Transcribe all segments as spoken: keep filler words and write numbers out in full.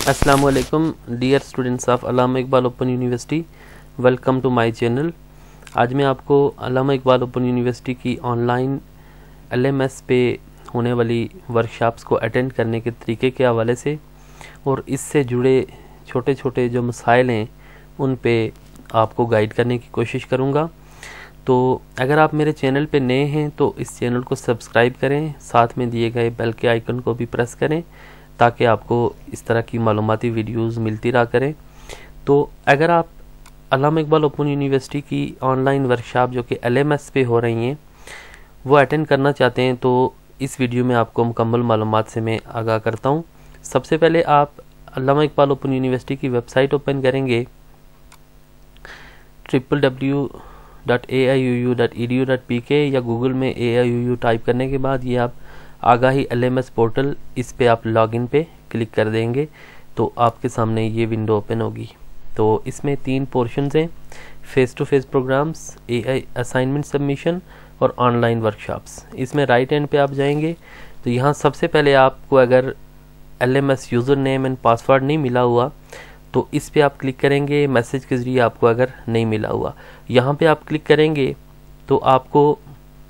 अस्सलाम वालेकुम dear students of Allama Iqbal open university, welcome to my channel. आज मैं आपको अल्लामा इकबाल ओपन यूनिवर्सिटी की ऑनलाइन एलएमएस पे होने वाली वर्कशॉप्स को अटेंड करने के तरीके के हवाले से और इससे जुड़े छोटे छोटे जो मसाइल हैं उन पे आपको गाइड करने की कोशिश करूँगा। तो अगर आप मेरे चैनल पे नए हैं तो इस चैनल को सब्सक्राइब करें, साथ में दिए गए बेल के आइकन को भी प्रेस करें ताकि आपको इस तरह की मालूमाती वीडियोस मिलती रहा करें। तो अगर आप अल्लामा इकबाल ओपन यूनिवर्सिटी की ऑनलाइन वर्कशॉप जो कि एलएमएस पे हो रही हैं वो अटेंड करना चाहते हैं तो इस वीडियो में आपको मुकम्मल मालूमात से मैं आगाह करता हूं। सबसे पहले आप अल्लामा इकबाल ओपन यूनिवर्सिटी की वेबसाइट ओपन करेंगे triple W dot A I U U dot E D U dot P K या गूगल में A I U U type करने के बाद ये आप आगाही एलएमएस पोर्टल, इस पे आप लॉगिन पे क्लिक कर देंगे तो आपके सामने ये विंडो ओपन होगी। तो इसमें तीन पोर्शंस हैं, face to face programmes, AI assignment submission और ऑनलाइन वर्कशॉप्स। इसमें राइट हैंड पे आप जाएंगे तो यहाँ सबसे पहले आपको अगर LMS user name and password नहीं मिला हुआ तो इस पे आप क्लिक करेंगे। मैसेज के ज़रिए आपको अगर नहीं मिला हुआ, यहाँ पे आप क्लिक करेंगे तो आपको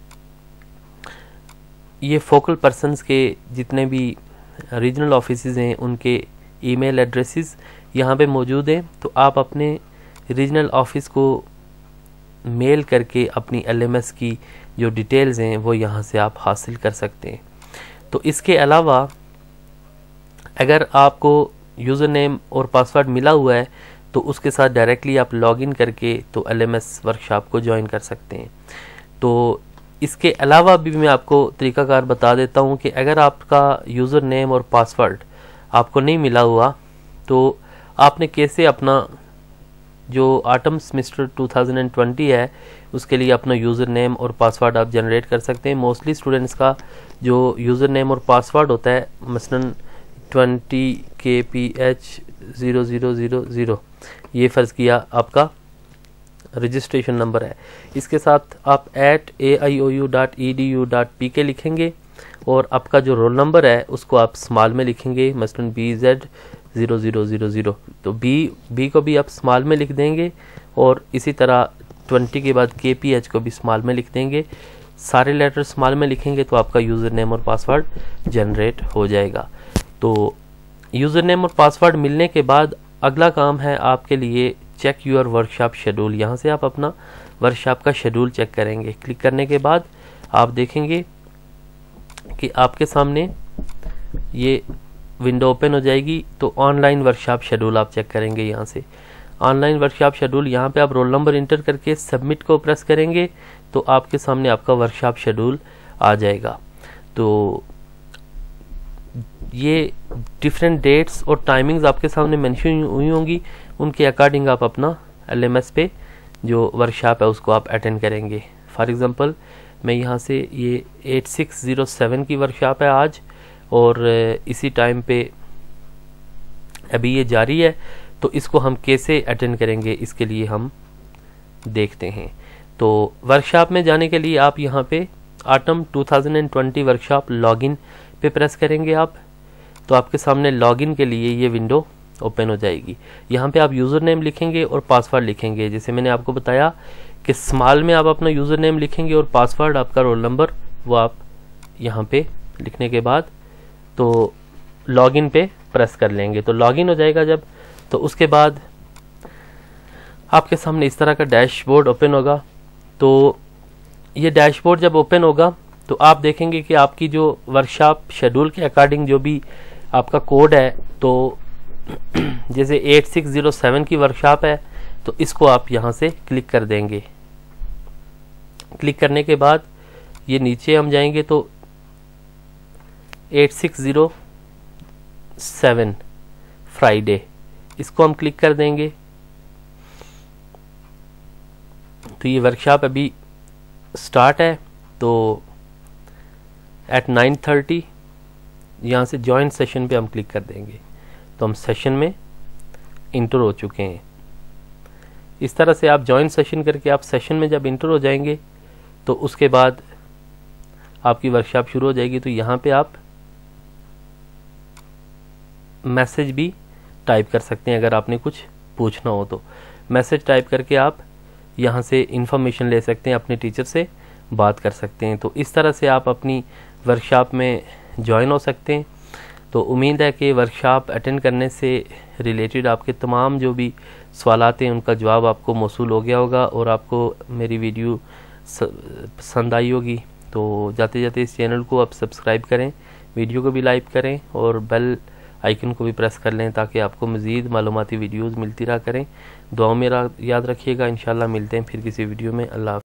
ये फोकल पर्सन्स के जितने भी रीजनल ऑफिसेज हैं उनके ईमेल एड्रेसेस यहाँ पे मौजूद हैं। तो आप अपने रीजनल ऑफिस को मेल करके अपनी एलएमएस की जो डिटेल्स हैं वो यहाँ से आप हासिल कर सकते हैं। तो इसके अलावा अगर आपको यूज़र नेम और पासवर्ड मिला हुआ है तो उसके साथ डायरेक्टली आप लॉगिन करके तो एलएमएस वर्कशॉप को ज्वाइन कर सकते हैं। तो इसके अलावा भी मैं आपको तरीकाकार बता देता हूं कि अगर आपका यूज़र नेम और पासवर्ड आपको नहीं मिला हुआ तो आपने कैसे अपना जो autumn semester two thousand twenty है उसके लिए अपना यूज़र नेम और पासवर्ड आप जनरेट कर सकते हैं। मोस्टली स्टूडेंट्स का जो यूज़र नेम और पासवर्ड होता है मसलन twenty K P H zero zero zero zero, ये फ़र्ज़ किया आपका रजिस्ट्रेशन नंबर है। इसके साथ आप at A I O U dot E D U dot P K लिखेंगे और आपका जो रोल नंबर है उसको आप स्मॉल में लिखेंगे, मसलन B Z zero zero zero zero. तो बी बी को भी आप स्मॉल में लिख देंगे और इसी तरह ट्वेंटी के बाद के पी एच को भी स्मॉल में लिख देंगे। सारे लेटर स्मॉल में लिखेंगे तो आपका यूज़र नेम और पासवर्ड जनरेट हो जाएगा। तो यूज़र नेम और पासवर्ड मिलने के बाद अगला काम है आपके लिए चेक यूर वर्कशॉप शेड्यूल। यहाँ से आप अपना वर्कशॉप का शेड्यूल चेक करेंगे। क्लिक करने के बाद आप देखेंगे कि आपके सामने ये विंडो ओपन हो जाएगी। तो ऑनलाइन वर्कशॉप शेड्यूल आप चेक करेंगे। यहाँ से ऑनलाइन वर्कशॉप शेड्यूल, यहाँ पे आप रोल नंबर इंटर करके सबमिट को प्रेस करेंगे तो आपके सामने आपका वर्कशॉप शेड्यूल आ जाएगा। तो ये डिफरेंट डेट्स और टाइमिंग्स आपके सामने मेंशन हुई होंगी, उनके अकॉर्डिंग आप अपना एलएमएस पे जो वर्कशॉप है उसको आप अटेंड करेंगे। फॉर एग्जांपल मैं यहाँ से ये एट सिक्स ज़ीरो सेवन की वर्कशॉप है आज और इसी टाइम पे अभी ये जारी है। तो इसको हम कैसे अटेंड करेंगे इसके लिए हम देखते हैं। तो वर्कशॉप में जाने के लिए आप यहाँ पे autumn two thousand twenty workshop login पे प्रेस करेंगे आप तो आपके सामने लॉगिन के लिए ये विंडो ओपन हो जाएगी। यहाँ पे आप यूज़र नेम लिखेंगे और पासवर्ड लिखेंगे। जैसे मैंने आपको बताया कि स्मॉल में आप अपना यूज़र नेम लिखेंगे और पासवर्ड आपका रोल नंबर वो आप यहाँ पे लिखने के बाद तो लॉगिन पे प्रेस कर लेंगे। तो लॉगिन हो जाएगा जब, तो उसके बाद आपके सामने इस तरह का डैशबोर्ड ओपन होगा। तो ये डैशबोर्ड जब ओपन होगा तो आप देखेंगे कि आपकी जो वर्कशॉप शेड्यूल के अकॉर्डिंग जो भी आपका कोड है, तो जैसे एट सिक्स ज़ीरो सेवन की वर्कशॉप है तो इसको आप यहाँ से क्लिक कर देंगे। क्लिक करने के बाद ये नीचे हम जाएंगे तो eight six zero seven Friday, इसको हम क्लिक कर देंगे। तो ये वर्कशॉप अभी स्टार्ट है। तो एट नाइन थर्टी यहाँ से जॉइन सेशन पे हम क्लिक कर देंगे तो हम सेशन में इंटर हो चुके हैं। इस तरह से आप जॉइन सेशन करके आप सेशन में जब इंटर हो जाएंगे तो उसके बाद आपकी वर्कशॉप शुरू हो जाएगी। तो यहाँ पे आप मैसेज भी टाइप कर सकते हैं अगर आपने कुछ पूछना हो तो। मैसेज टाइप करके आप यहाँ से इंफॉर्मेशन ले सकते हैं, अपने टीचर से बात कर सकते हैं। तो इस तरह से आप अपनी वर्कशॉप में ज्वाइन हो सकते हैं। तो उम्मीद है कि वर्कशॉप अटेंड करने से रिलेटेड आपके तमाम जो भी सवालात हैं उनका जवाब आपको मौसूल हो गया होगा और आपको मेरी वीडियो पसंद आई होगी। तो जाते जाते इस चैनल को आप सब्सक्राइब करें, वीडियो को भी लाइक करें और बेल आइकन को भी प्रेस कर लें ताकि आपको मज़ीद मालूमाती वीडियोज़ मिलती रहा करें। दुआओं में याद रखिएगा। इंशाल्लाह मिलते हैं फिर किसी वीडियो में। अल्लाह।